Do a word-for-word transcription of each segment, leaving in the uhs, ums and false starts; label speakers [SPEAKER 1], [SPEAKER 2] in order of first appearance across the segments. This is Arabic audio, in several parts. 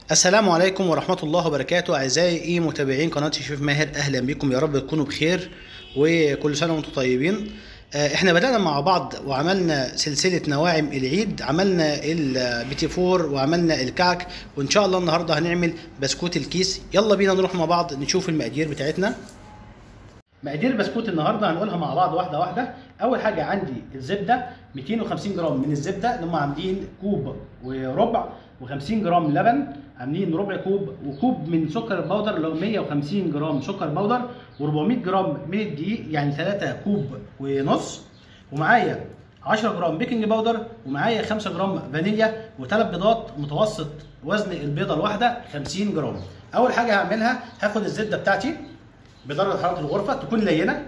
[SPEAKER 1] السلام عليكم ورحمة الله وبركاته أعزائي متابعين قناة الشيف ماهر، أهلا بكم. يا رب تكونوا بخير وكل سنة وأنتم طيبين. احنا بدأنا مع بعض وعملنا سلسلة نواعم العيد، عملنا البيتي فور وعملنا الكعك، وإن شاء الله النهاردة هنعمل بسكوت الكيس. يلا بينا نروح مع بعض نشوف المقادير بتاعتنا. مقادير بسكوت النهارده هنقولها مع بعض واحده واحده. اول حاجه عندي الزبده مئتين وخمسين جرام من الزبده اللي هم عاملين كوب وربع، و50 جرام لبن عاملين ربع كوب، وكوب من سكر البودر اللي هو مئة وخمسين جرام سكر بودر، و400 جرام من الدقيق يعني ثلاثة كوب ونص، ومعايا عشرة جرام بيكنج باودر، ومعايا خمسة جرام فانيليا، وثلاث بيضات متوسط وزن البيضه الواحده خمسين جرام. اول حاجه هعملها هاخد الزبده بتاعتي بدرجة حرارة الغرفة تكون لينة،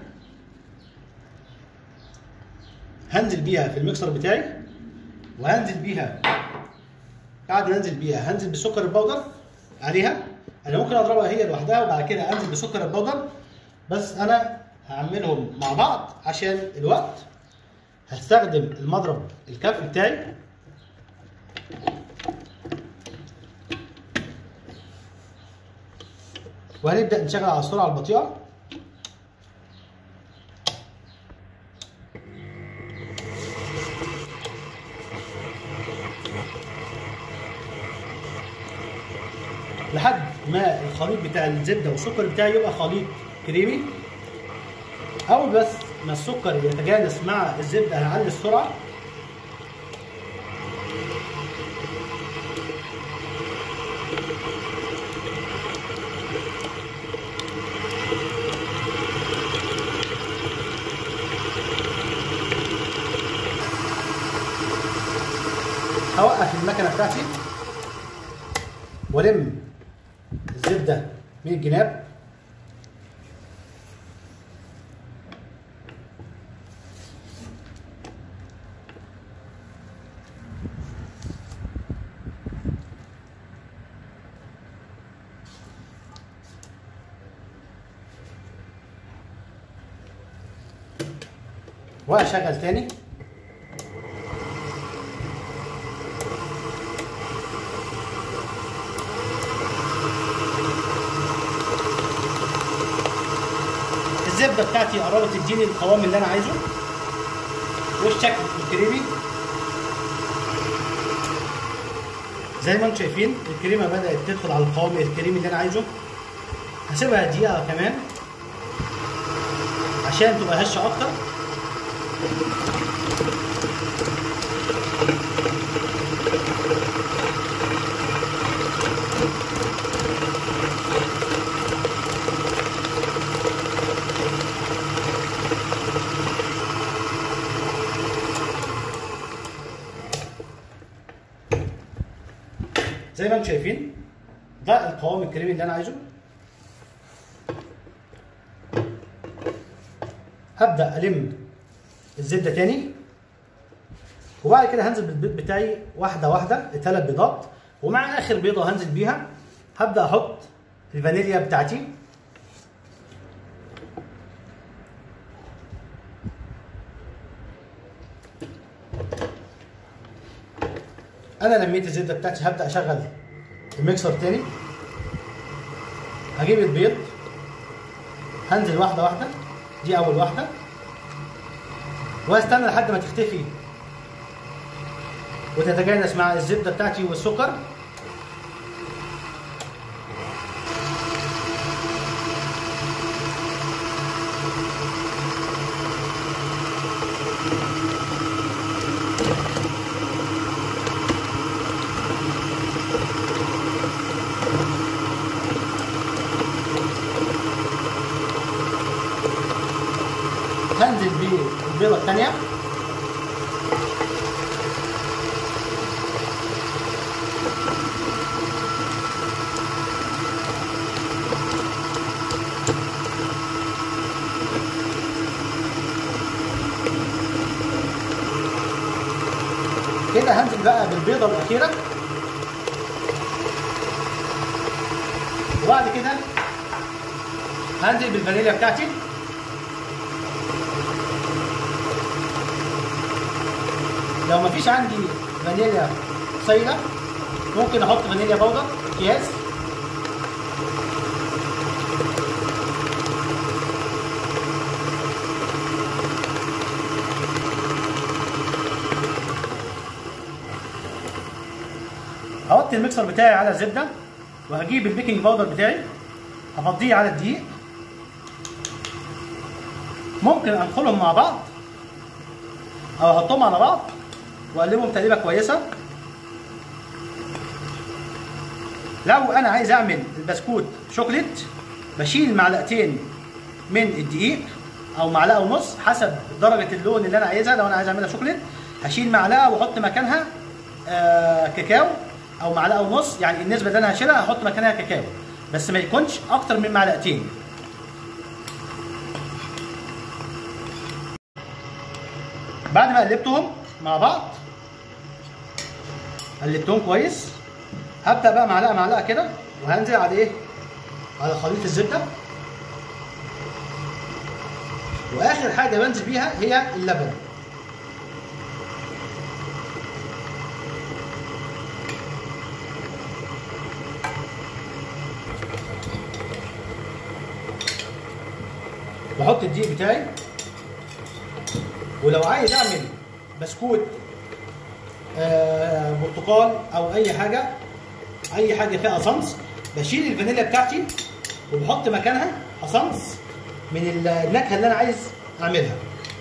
[SPEAKER 1] هنزل بيها في الميكسر بتاعي، وهنزل بيها بعد ما انزل بيها هنزل بسكر البودر عليها. انا ممكن اضربها هي لوحدها وبعد كده انزل بسكر البودر، بس انا هعملهم مع بعض عشان الوقت. هستخدم المضرب الكف بتاعي وهنبدأ نشغل على السرعة البطيئة. لحد ما الخليط بتاع الزبدة والسكر بتاعي يبقى خليط كريمي. أول بس ما السكر يتجانس مع الزبدة هنعلي السرعة، هوقف المكنه بتاعتي والم الزبده من الجناب، واشغل تاني. الزبده بتاعتي قربت تديني القوام اللي انا عايزه والشكل الكريمي زي ما انتم شايفين. الكريمه بدات تدخل على القوام الكريمي اللي انا عايزه. هسيبها دقيقه كمان عشان تبقى هشه اكتر. زي ما انتم شايفين ده القوام الكريمي اللي انا عايزه. هبدا الم الزبده تاني، وبعد كده هنزل بالبيض بتاعي واحده واحده، ثلاث بيضات، ومع اخر بيضه هنزل بيها هبدا احط الفانيليا بتاعتي. انا لميت الزبده بتاعتي، هبدا اشغل الميكسر تاني. هجيب البيض هنزل واحده واحده، دي اول واحده، وهستنى لحد ما تختفي وتتجانس مع الزبده بتاعتي والسكر. هنزل بالبيضة الثانية، كده هنزل بقى بالبيضة الأخيرة، وبعد كده هنزل بالفانيليا بتاعتي. لو مفيش عندي فانيليا صيله ممكن احط فانيليا باودر اكياس. هحط الميكسر بتاعي على الزبده وهجيب البيكنج باودر بتاعي هفضيه على الدقيق. ممكن انخلهم مع بعض او احطهم على بعض واقلبهم تقليبه كويسه. لو انا عايز اعمل البسكوت شوكليت بشيل معلقتين من الدقيق او معلقه ونص حسب درجه اللون اللي انا عايزها. لو انا عايز اعملها شوكليت هشيل معلقه واحط مكانها آه كاكاو او معلقه ونص، يعني النسبه اللي انا هشيلها هحط مكانها كاكاو بس ما يكونش اكتر من معلقتين. بعد ما قلبتهم مع بعض قلبتهم كويس هبدا بقى معلقه معلقه كده وهنزل على ايه؟ على خليط الزبده. واخر حاجه بنزل بيها هي اللبن. بحط الدقيق بتاعي. ولو عايز اعمل بسكوت آه برتقال او اي حاجه اي حاجه فيها اسانس بشيل الفانيليا بتاعتي وبحط مكانها اسانس من النكهه اللي انا عايز اعملها.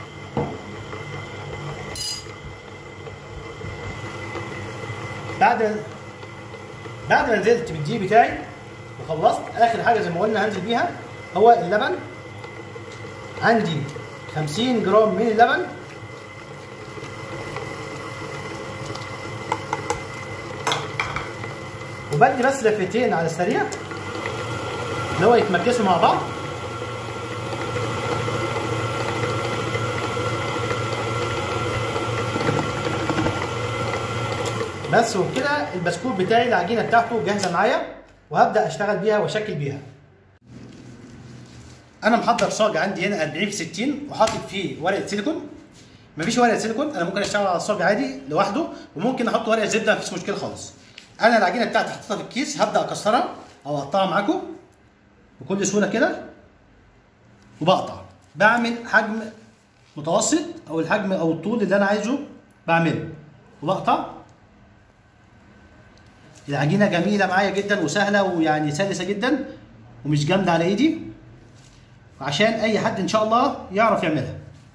[SPEAKER 1] بعد بعد ما نزلت بالدقيق بتاعي وخلصت اخر حاجه زي ما قلنا هنزل بيها هو اللبن. عندي خمسين جرام من اللبن وبدي بس لفتين على السريع اللي هو يتمكسوا مع بعض. بس وبكده البسكوت بتاعي العجينه بتاعته جاهزه معايا وهبدا اشتغل بيها واشكل بيها. انا محضر صاج عندي هنا أربعين في ستين وحاطط فيه ورقه سيليكون. مفيش ورقه سيليكون انا ممكن اشتغل على الصاج عادي لوحده وممكن احط ورقه زبده مفيش مشكله خالص. انا العجينه بتاعتي حطيتها في الكيس هبدا اكسرها او اقطعها معاكم بكل سهوله كده وبقطع. بعمل حجم متوسط او الحجم او الطول اللي انا عايزه بعمله وبقطع. العجينه جميله معايا جدا وسهله ويعني سلسه جدا ومش جامده على ايدي عشان اي حد ان شاء الله يعرف يعملها.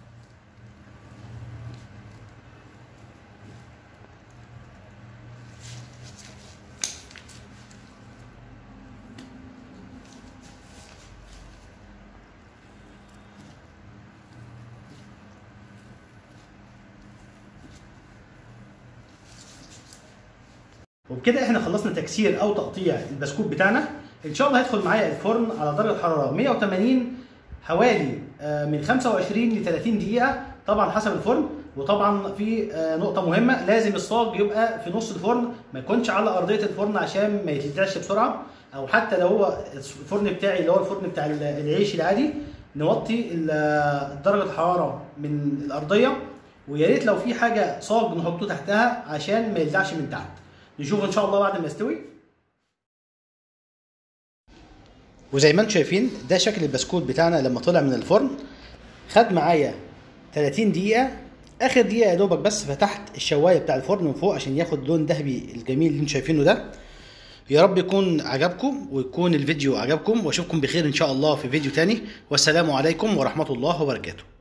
[SPEAKER 1] وبكده احنا خلصنا تكسير او تقطيع البسكوت بتاعنا. ان شاء الله هيدخل معايا الفرن على درجه حراره مية وتمانين حوالي من خمسة وعشرين ل تلاتين دقيقه طبعا حسب الفرن. وطبعا في نقطه مهمه لازم الصاج يبقى في نص الفرن ما يكونش على ارضيه الفرن عشان ما يتلدعش بسرعه. او حتى لو هو الفرن بتاعي اللي هو الفرن بتاع العيش العادي نوطي درجه الحراره من الارضيه. ويا ريت لو في حاجه صاج نحطه تحتها عشان ما يلدعش من تحت. نشوف ان شاء الله بعد ما يستوي. وزي ما انتم شايفين ده شكل البسكوت بتاعنا لما طلع من الفرن. خد معايا تلاتين دقيقه. اخر دقيقه يا دوبك بس فتحت الشوايه بتاع الفرن من فوق عشان ياخد لون ذهبي الجميل اللي انتم شايفينه ده. يا رب يكون عجبكم ويكون الفيديو عجبكم واشوفكم بخير ان شاء الله في فيديو تاني. والسلام عليكم ورحمه الله وبركاته.